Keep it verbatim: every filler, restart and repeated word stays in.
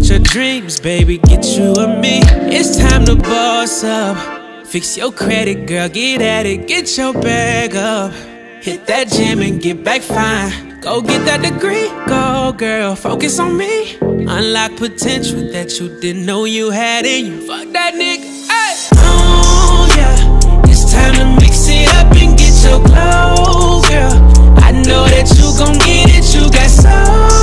Get your dreams, baby, get you and me. It's time to boss up. Fix your credit, girl, get at it. Get your bag up. Hit that gym and get back fine. Go get that degree, go girl, focus on me. Unlock potential that you didn't know you had in you. Fuck that nigga, ay. Oh yeah, it's time to mix it up and get your glow, girl. I know that you gon' get it, you got soul.